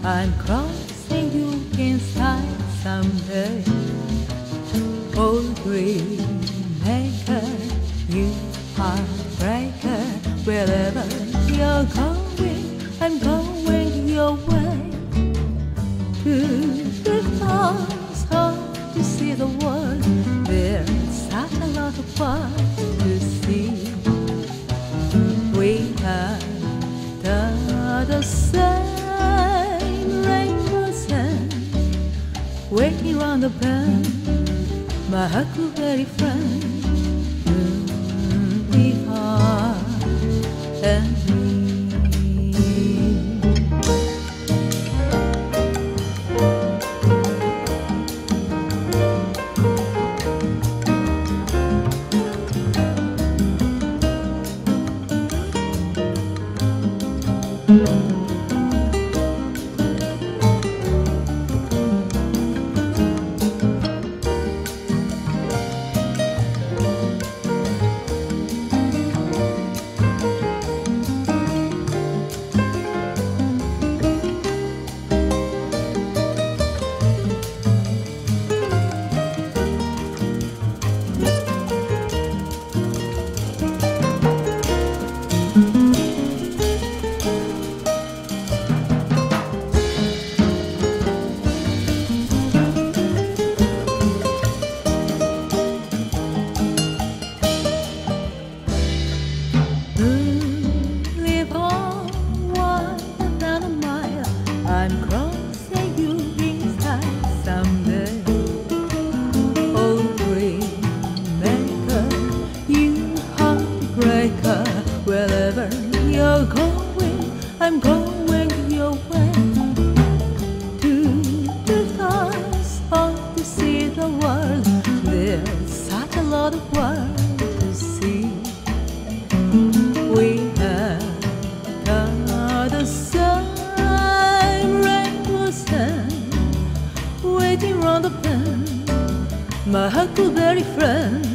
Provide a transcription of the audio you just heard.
I'm crossing you inside someday. Oh, dream maker, you heartbreaker. Wherever you're going, I'm going your way. To the stars, hard to see the world. There's such a lot of fun to see. We have the same rainbow sun waiting on the bend. My huckleberry friend, the heart and me. Wherever you're going, I'm going your way. To the stars, on to see the world. There's such a lot of world to see. We have got the same rainbow sun waiting round the bend. My huckleberry friend.